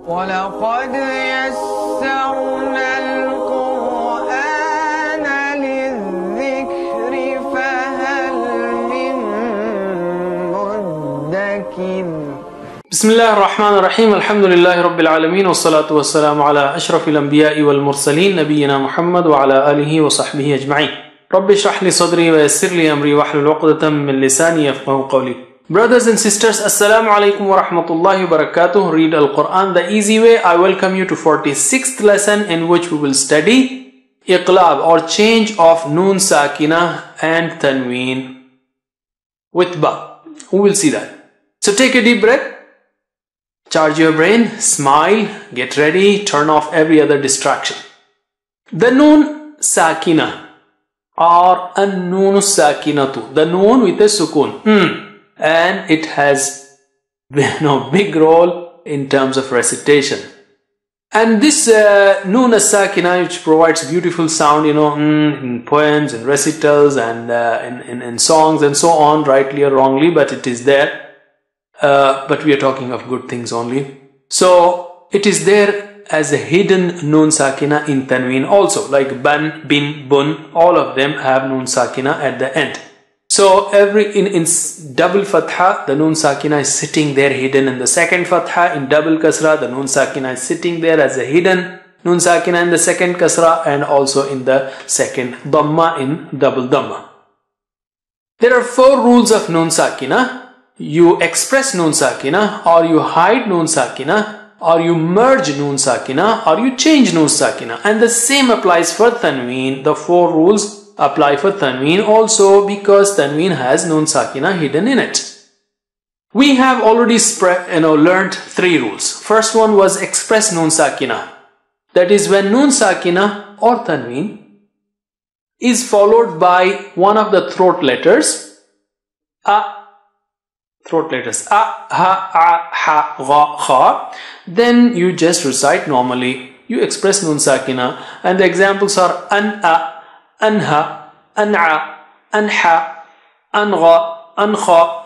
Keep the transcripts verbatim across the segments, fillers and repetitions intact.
وَلَقَدْ يَسَّرْنَا الْقُرْآنَ لِلذِّكْرِ فَهَلْ مِن مُدَّكِرٍ. بسم الله الرحمن الرحيم. الحمد لله رب العالمين والصلاة والسلام على أشرف الأنبياء والمرسلين نبينا محمد وعلى آله وصحبه أجمعين. رب اشرح لي صدري ويسر لي أمري واحلل عقدة من لساني يفقهوا قولي. Brothers and sisters, Assalamu alaikum wa rahmatullahi wa barakatuh. Read Al-Quran the easy way. I welcome you to forty-sixth lesson in which we will study Iqlab or change of Noon Sakina and Tanween with Ba. We will see that. So take a deep breath, charge your brain, smile, get ready, turn off every other distraction. The Noon Sakina or An-Noon Sakinatu, the Noon with a Sukun. Mm. And it has, you know, big role in terms of recitation. And this uh, Noon as-Sakina, which provides beautiful sound, you know, mm, in poems and recitals and uh, in, in, in songs and so on, rightly or wrongly, but it is there. Uh, but we are talking of good things only. So it is there as a hidden Noon Sakina in Tanween also, like Ban, Bin, Bun, all of them have Noon Sakina at the end. So every in, in double Fatha, the Noon Sakina is sitting there hidden. In the second Fatha, in double Kasra, the Noon Sakina is sitting there as a hidden Noon Sakina in the second Kasra, and also in the second Dhamma in double Dhamma. There are four rules of Noon Sakina. You express Noon Sakina, or you hide Noon Sakina, or you merge Noon Sakina, or you change Noon Sakina. And the same applies for Tanween. The four rules apply for Tanween also, because Tanween has Noon Sakina hidden in it. We have already spread, you know, learned three rules. First one was express Noon Sakina. That is when Noon Sakina or Tanween is followed by one of the throat letters, A, throat letters, A, Ha, A, Ha, Gha, Kha, then you just recite normally. You express Noon Sakina, and the examples are An, A, Anha, An'a, Anha, Anga, Ankha,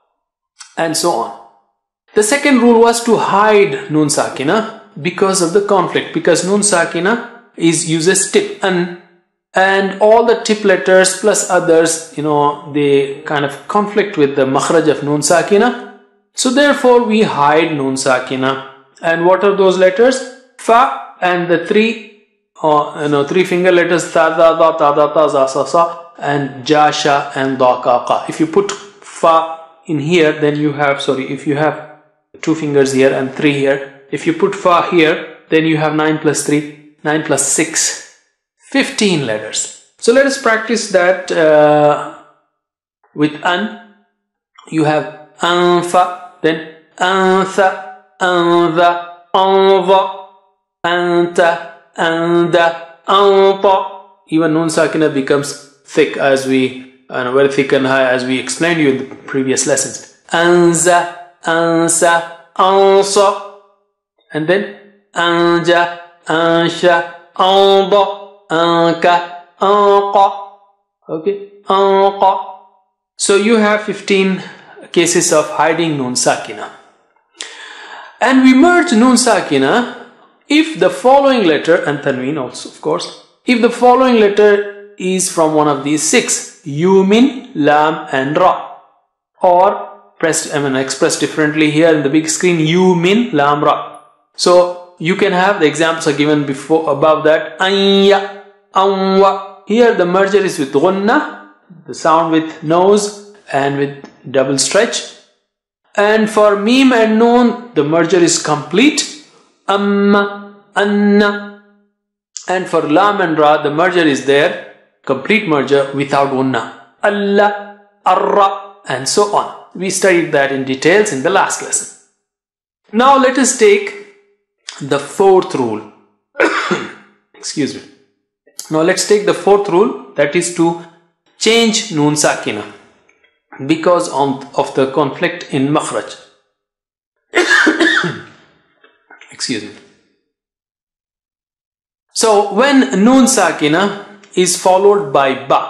and so on. The second rule was to hide Noon Sakina because of the conflict, because Noon Sakina is uses tip, An, and all the tip letters plus others, you know, they kind of conflict with the makhraj of Noon Sakina. So therefore we hide Noon Sakina. And what are those letters? Fa and the three Uh, you know, three finger letters, tha, da, da, ta, da, ta, za, sa, sa, and ja, sha, and da, ka, ka. If you put fa in here, then you have, sorry, if you have two fingers here and three here, if you put fa here, then you have nine plus three, nine plus six, fifteen letters. So let us practice that uh, with an. You have anfa, then antha, antha, anva, anta, and anta. Even Noon Sakina becomes thick as we, and uh, very thick and high as we explained you in the previous lessons. Anza, ansa, ansa, and then anja, ansha, anda, anka, anqa. Okay, anqa. So you have fifteen cases of hiding Noon Sakina. And we merge Noon Sakina if the following letter, and Tanween also of course, if the following letter is from one of these six, Yumin, Lam and Ra, or pressed, I mean expressed differently here in the big screen, Yumin, Lam, Ra. So you can have, the examples are given before, above that, Anya, Anwa. Here the merger is with Gunna, the sound with nose and with double stretch. And for Mim and Noon, the merger is complete, Amma, Anna. And for Lam and Ra, the merger is there, complete merger without Unna, Allah, Arra, and so on. We studied that in details in the last lesson. Now let us take the fourth rule. Excuse me. Now let's take the fourth rule, that is to change Noon Sakina because of the conflict in makhraj. Excuse me. So when Noon Sakina is followed by Ba,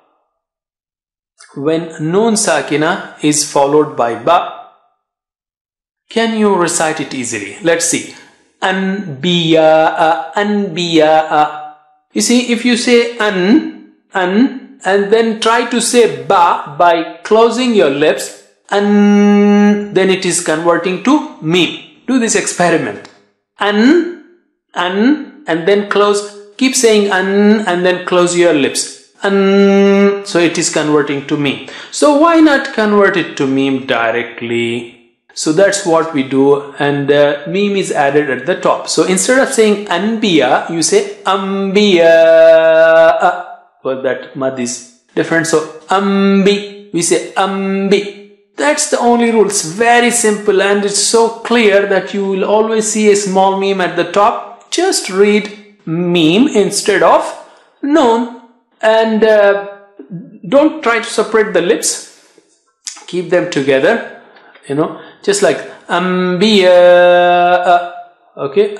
when Noon Sakina is followed by Ba, Can you recite it easily? Let's see. anbiya'a, anbiya'a. You see, if you say an, an, and then try to say ba by closing your lips, an, then it is converting to meme. Do this experiment. An, an, and then close, keep saying an, and then close your lips. An, so it is converting to meme. So why not convert it to meme directly? So that's what we do, and uh, meme is added at the top. So instead of saying anbiya, you say ambiya. Well, that mad is different. So ambi, we say ambi. That's the only rule. It's very simple and it's so clear that you will always see a small meme at the top. Just read meme instead of noon, and uh, don't try to separate the lips. Keep them together, you know, just like ambiya. Okay,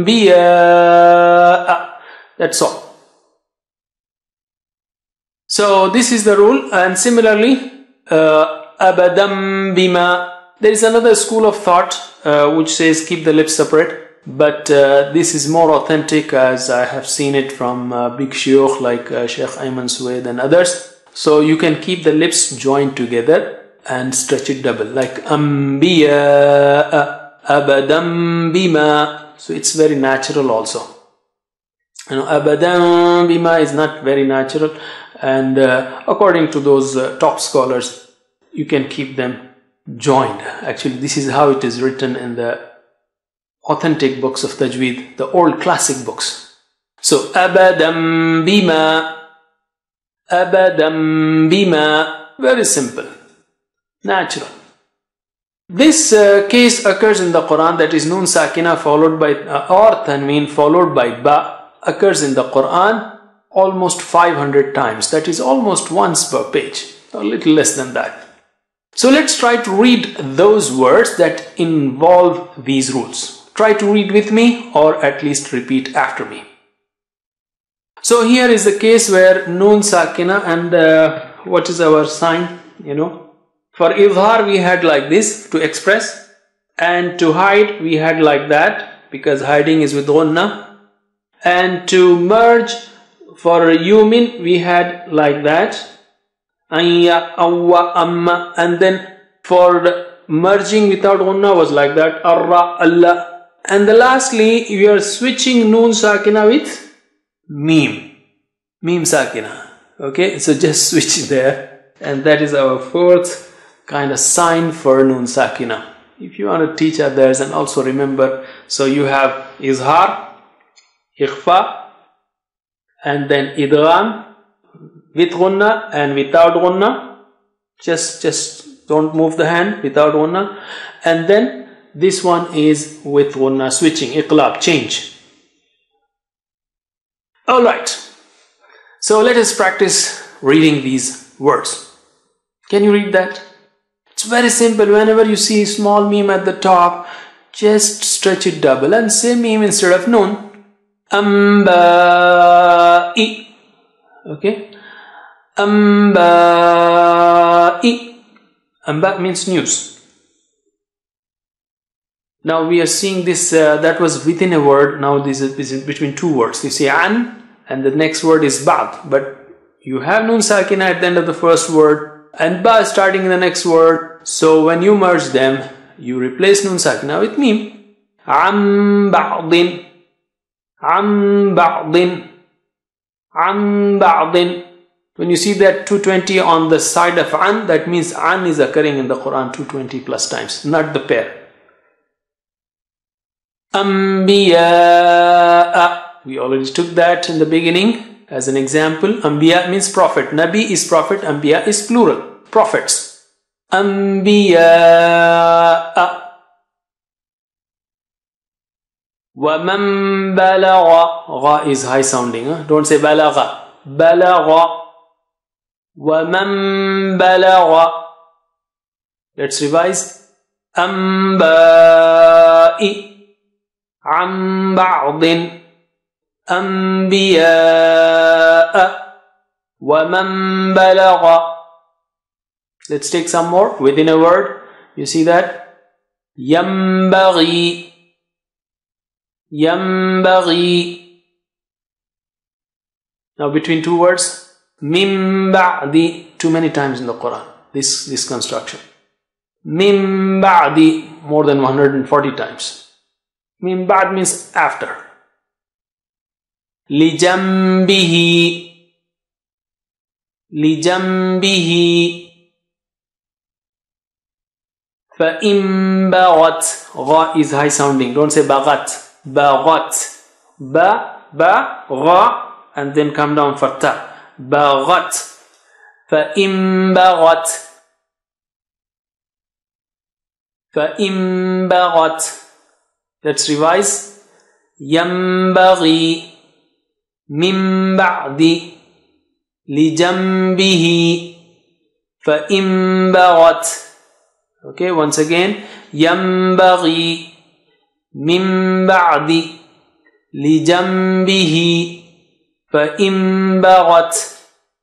ambiya. That's all. So this is the rule, and similarly, uh, abadam bima. There is another school of thought uh, which says keep the lips separate, but uh, this is more authentic as I have seen it from uh, big shuyukh like uh, Sheikh Ayman Suwaid and others. So you can keep the lips joined together and stretch it double, like ambiya, abadam bima. So it's very natural also. You know, abadam bima is not very natural, and uh, according to those uh, top scholars, you can keep them joined. Actually, this is how it is written in the authentic books of Tajweed, the old classic books. So, abadam bima, abadam bima, very simple, natural. This uh, case occurs in the Quran, that is Noon Sakina followed by, uh, or Tanween followed by Ba, occurs in the Quran almost five hundred times. That is almost once per page, a little less than that. So let's try to read those words that involve these rules. Try to read with me, or at least repeat after me. So here is the case where Noon Sakina, and uh, what is our sign, you know. For Izhar we had like this to express, and to hide we had like that because hiding is with Gunna, and to merge for Yumin we had like that, Anya, Awwa, Amma, and then for the merging without Gunna was like that, Arra, Allah, and the lastly we are switching Noon Sakina with Meme, Meme Sakina. Okay, so just switch there, and that is our fourth kind of sign for Noon Sakina. If you want to teach others and also remember, so you have Izhar, Ikhfa, and then Idgham with Gunna and without Gunna. Just, just don't move the hand, without Gunna. And then this one is with Gunna, switching, Iqlab, change. Alright, so let us practice reading these words. Can you read that? It's very simple. Whenever you see small meme at the top, just stretch it double and say meme instead of noon. Amba'i. Okay. Amba'i. Amba means news. Now we are seeing this, uh, that was within a word. Now this is, this is between two words. You say an, and the next word is ba'd. But you have Noon Sakina at the end of the first word, and ba starting in the next word. So when you merge them, you replace Noon Sakina with meme. Am ba'din, am ba'din, am ba'din. When you see that two hundred twenty on the side of an, that means an is occurring in the Quran two hundred twenty plus times, not the pair. Anbiya, we already took that in the beginning as an example. Anbiya means prophet. Nabi is prophet, Anbiya is plural, prophets. Anbiya. وَمَنْ بَلَغَ. Gha is high sounding. Huh? Don't say balagha. Balagha. وَمَنْ بَلَغَ. Let's revise. أَنْبَاءِ عَنْ بَعْضٍ أَنْبِيَاءَ وَمَنْ بَلَغَ. Let's take some more within a word. You see that? يَنْبَغِي. Yambaghi. Now between two words, Min ba'di, too many times in the Quran, this, this construction. Min ba'di, more than one hundred forty times. Min ba'd means after. Li jambihi. Li jambihi. Fa im baghat. Gha is high sounding. Don't say baghat. Baghat. Ba, ba, gha, and then come down for ta. Baghat. Fa im baghat. Fa im baghat. Let's revise. Yambaghi. Min ba'di. Li jambihi. Fa im baghat. Okay, once again. Yambaghi. Min ba'di. Li jambihi. Fa im baghat.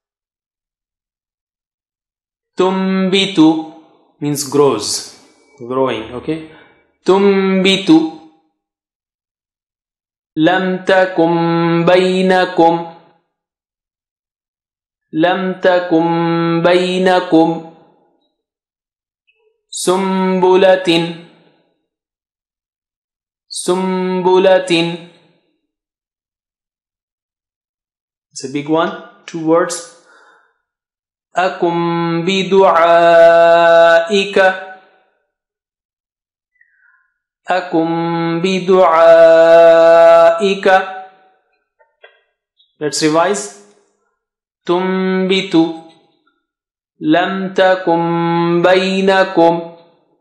Tumbitu means grows, growing. Okay. Tumbitu. Lam takum bainakum. Lam takum bainakum. Sumbulatin. Sumbulatin. It's a big one. Two words. Akum bidu'aika. Akum bidu'aika. Let's revise. Tumbitu. Lam takum bainakum.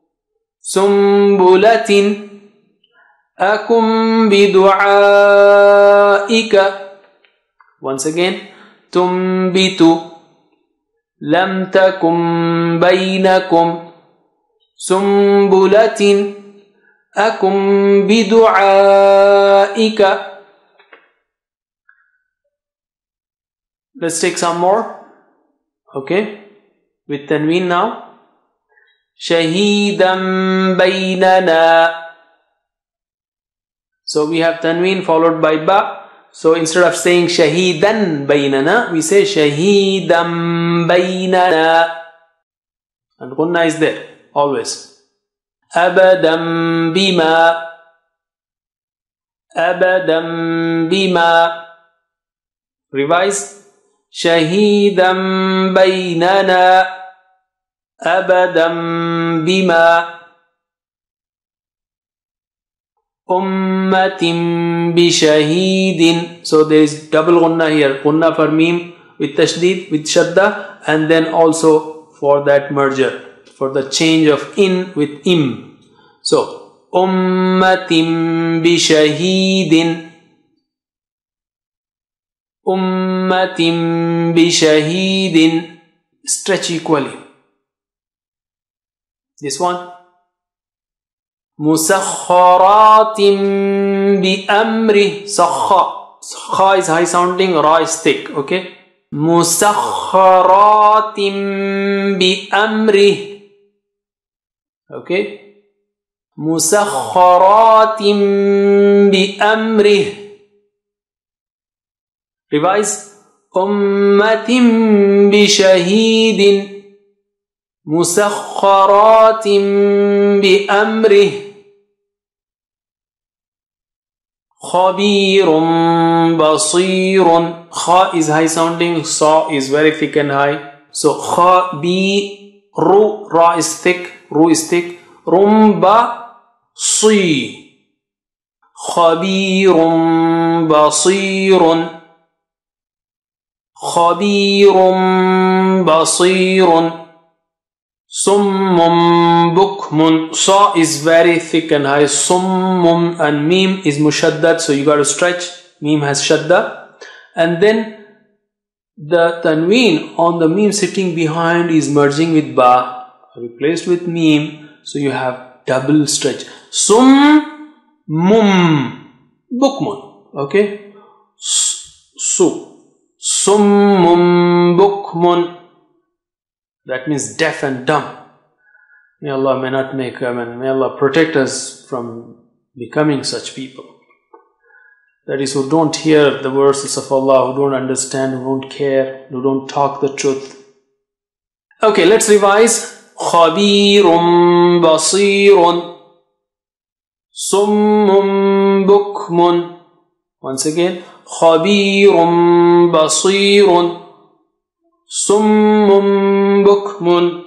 Sumbulatin. Akum bidu'aika. Once again. Tumbitu. Lam takum bainakum. Sumbulatin. Akum bidu'aika. Let's take some more. Okay. With tanween now. Shahidan baynana. So we have tanween followed by ba. So instead of saying shahidan baynana, we say shahidan baynana. And gunna is there always. Abadan bima. Abadan bima. Revise. Shahidan baynana. Abadan bima. Ummatin bi shahidin. So there is double gunna here. Gunna for mim with tashdid, with shadda, and then also for that merger, for the change of in with im. So ummatin bi shahidin. Ummatin bi shahidin. Stretch equally. This one. Musakharatin bi amri. Sakha. Kha is high sounding, ra is thick. Okay. Musakharatin bi amri. Okay. Musakharatin bi amri. Revise. Ummatin bi shahidin. Musakharatin bi amri. Khabirun basirun. Kha is high sounding, sa is very thick and high. So kha bi ru, ra is thick, ru is thick. Rumba si. Khabirun basirun. Khabirun basirun. Summum bukmun. Sa is very thick and high. Summum, and mim is mushaddad, so you got to stretch. Mim has shadda. And then the tanween on the mim sitting behind is merging with ba, replaced with mim. So you have double stretch. Sum mum bukmun. Okay. Su. Summum bukmun. That means deaf and dumb. May Allah may not make, I mean, may Allah protect us from becoming such people. that is, who don't hear the verses of Allah, who don't understand, who don't care, who don't talk the truth. Okay, let's revise. Khabirum basirun Summum bukmun. Once again, Khabirum basirun Summum bukmun.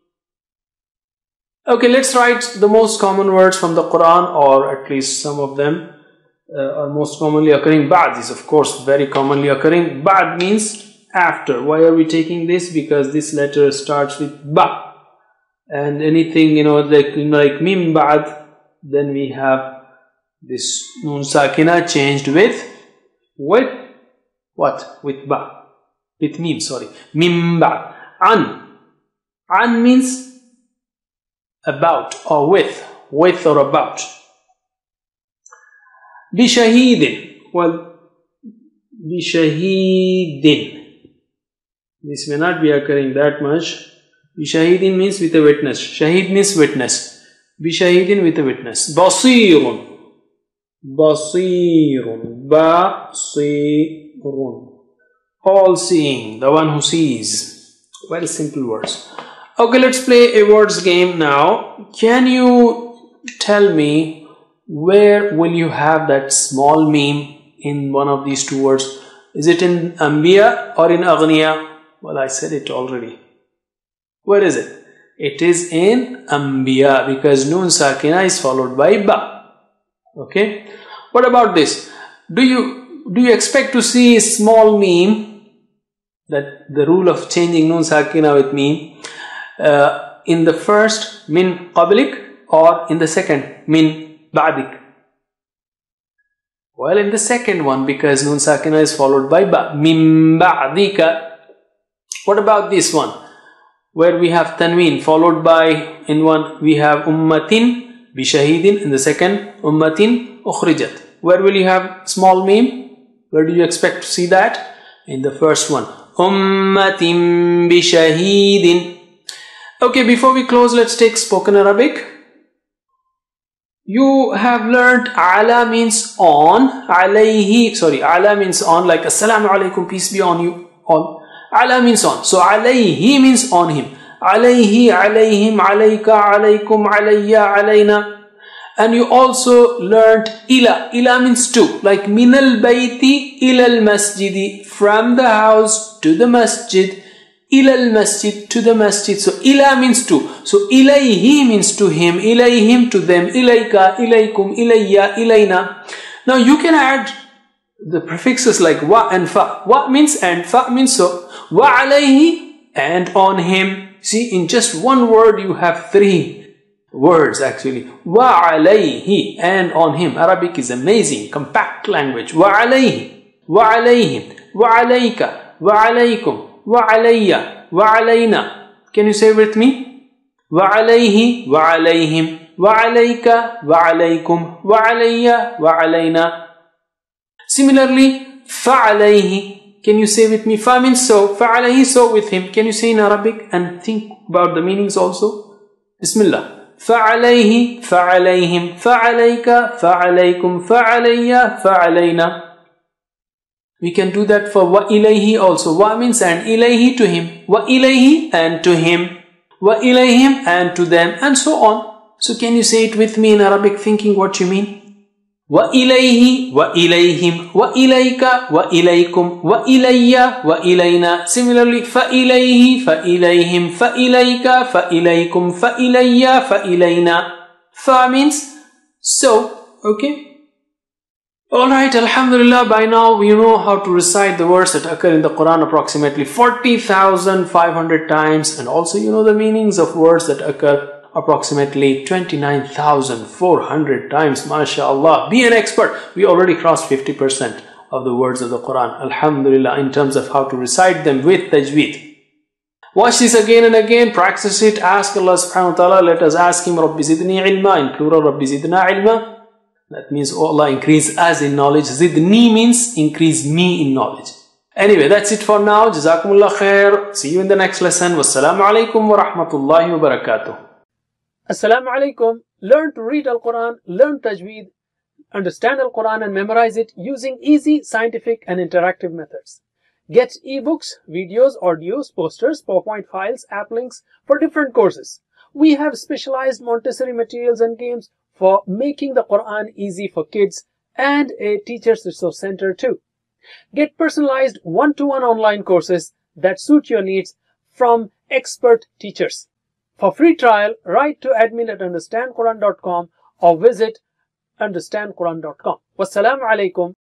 Okay, let's write the most common words from the Quran, or at least some of them uh, are most commonly occurring. Ba'd is of course very commonly occurring. Ba'd means after. Why are we taking this? Because this letter starts with ba, and anything, you know, like, like mim ba'd, then we have this nun sakina changed with with what? With ba, with mim, sorry, mim ba'd. An, an means about or with, with or about. Bishahidin, well, bishahidin, this may not be occurring that much. Bishahidin means with a witness. Shahid means witness. Bishahidin with a witness. Basirun, basirun, basirun, all seeing, the one who sees. Very simple words. Okay, let's play a words game now. Can you tell me where will you have that small meme in one of these two words? Is it in Anbiya or in Aghniya? Well, I said it already. Where is it? It is in Anbiya, because Nun Sakina is followed by Ba. Okay. What about this? Do you, do you expect to see a small meme, that the rule of changing Nun Sakina with meme, Uh, in the first min qablik or in the second min ba'dik? Well, in the second one, because nun sakina is followed by ba, min ba'dika. What about this one, where we have tanween followed by, in one we have ummatin bishahidin, in the second ummatin ukhrijat. Where will you have small meme? Where do you expect to see that? In the first one, ummatin bishahidin. Okay, before we close, let's take spoken Arabic. You have learned ala means on, alayhi, sorry, ala means on, like assalamu alaikum, peace be on you, on. Ala means on. So alayhi means on him. Alayhi, alayhim, alayka, alaykum, alayya, alayna. And you also learned ila. Ila means to, like minal bayti ilal masjidi, from the house to the masjid. Ilal masjid, to the masjid. So ila means to. So ilayhi means to him, ilayhim to them, ilayka, ilaykum, ilayya, ilayna. Now you can add the prefixes like wa and fa. Wa means and, fa means so. Wa alayhi, and on him. See, in just one word you have three words actually. Wa alayhi, and on him. Arabic is amazing, compact language. Wa alayhi, wa alayhim, wa alayka, wa alaykum, wa alayya, wa alayna. Can you say with me? Wa alayhi, wa alayhim, wa alayka, wa alaykum, wa alayya, wa alayna. Similarly, fa alayhi. Can you say with me? Fa means so. Fa alayhi, so with him. Can you say in Arabic and think about the meanings also? Bismillah. Fa alayhi, fa alayhim, fa alayka, fa alaykum, fa alayya, fa alayna. We can do that for wa ilayhi also. Wa means and, ilayhi to him, wa ilayhi and to him, wa ilayhim and to them, and so on. So can you say it with me in Arabic, thinking what you mean? Wa ilayhi, wa ilayhim, wa ilayka, wa ilaykum, wa ilayya, wa ilayna. Similarly, fa ilayhi, fa ilayhim, fa ilayka, fa ilaykum, fa ilayya, fa ilayna. Fa means so. Okay. Alright, alhamdulillah, by now we know how to recite the words that occur in the Quran approximately forty thousand five hundred times, and also you know the meanings of words that occur approximately twenty-nine thousand four hundred times. MashaAllah, be an expert. We already crossed fifty percent of the words of the Quran, alhamdulillah, in terms of how to recite them with tajweed. Watch this again and again, practice it, ask Allah subhanahu wa ta'ala. Let us ask him, Rabbi zidni ilma, in plural, Rabbi zidna ilma. That means, oh Allah, increase us in knowledge. Zidni means increase me in knowledge. Anyway, that's it for now. Jazakumullah khair. See you in the next lesson. Wassalamu alaikum wa rahmatullahi wa barakatuh. Assalamu alaikum. Learn to read Al-Quran, learn tajweed, understand Al-Quran and memorize it using easy, scientific, and interactive methods. Get ebooks, videos, audios, posters, PowerPoint files, app links for different courses. We have specialized Montessori materials and games for making the Quran easy for kids, and a teacher's resource center too. Get personalized one-to-one online courses that suit your needs from expert teachers. For free trial, write to admin at understand quran dot com or visit understand quran dot com. Wassalamu alaikum